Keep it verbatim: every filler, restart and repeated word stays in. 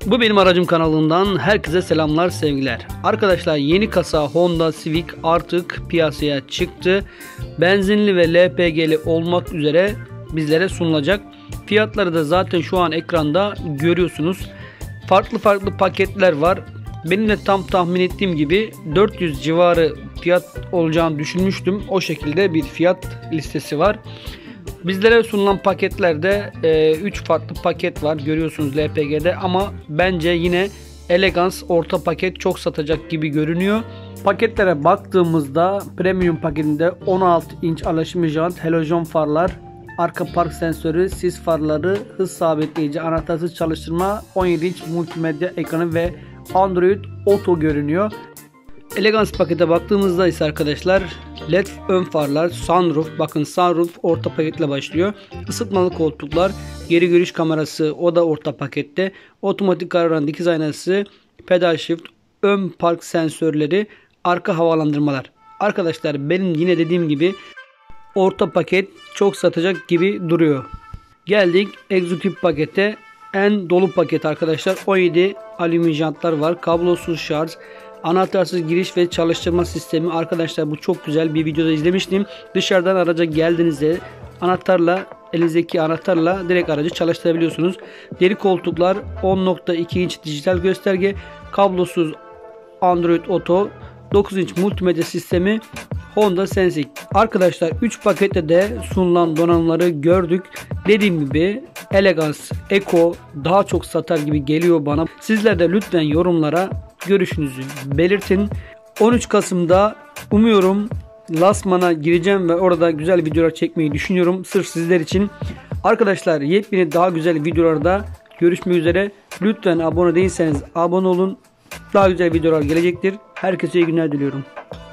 Bu benim aracım kanalından herkese selamlar, sevgiler. Arkadaşlar, yeni kasa Honda Civic artık piyasaya çıktı. Benzinli ve L P G'li olmak üzere bizlere sunulacak. Fiyatları da zaten şu an ekranda görüyorsunuz. Farklı farklı paketler var. Benim de tam tahmin ettiğim gibi dört yüz civarı fiyat olacağını düşünmüştüm. O şekilde bir fiyat listesi var. Bizlere sunulan paketlerde üç farklı paket var, görüyorsunuz L P G'de, ama bence yine Elegance orta paket çok satacak gibi görünüyor. Paketlere baktığımızda premium paketinde on altı inç alaşımı jant, halojen farlar, arka park sensörü, sis farları, hız sabitleyici, anahtarsız çalıştırma, on yedi inç multimedya ekranı ve Android Auto görünüyor. Elegance pakete baktığımızda ise arkadaşlar L E D ön farlar, sunroof, bakın sunroof orta paketle başlıyor. Isıtmalı koltuklar, geri görüş kamerası, o da orta pakette. Otomatik kararan dikiz aynası, pedal shift, ön park sensörleri, arka havalandırmalar. Arkadaşlar, benim yine dediğim gibi orta paket çok satacak gibi duruyor. Geldik Executive pakete, en dolu paket arkadaşlar. on yedi alüminyum jantlar var, kablosuz şarj, anahtarsız giriş ve çalıştırma sistemi. Arkadaşlar, bu çok güzel, bir videoda izlemiştim. Dışarıdan araca geldiğinizde anahtarla, elinizdeki anahtarla direkt aracı çalıştırabiliyorsunuz. Deri koltuklar, on nokta iki inç dijital gösterge, kablosuz Android Auto, dokuz inç multimedya sistemi, Honda Sensing. Arkadaşlar, üç pakette de sunulan donanımları gördük. Dediğim gibi Elegance Eco daha çok satar gibi geliyor bana. Sizler de lütfen yorumlara görüşünüzü belirtin. on üç Kasım'da umuyorum Lasman'a gireceğim ve orada güzel videolar çekmeyi düşünüyorum sırf sizler için. Arkadaşlar, yepyeni daha güzel videolarda görüşmek üzere. Lütfen abone değilseniz abone olun. Daha güzel videolar gelecektir. Herkese iyi günler diliyorum.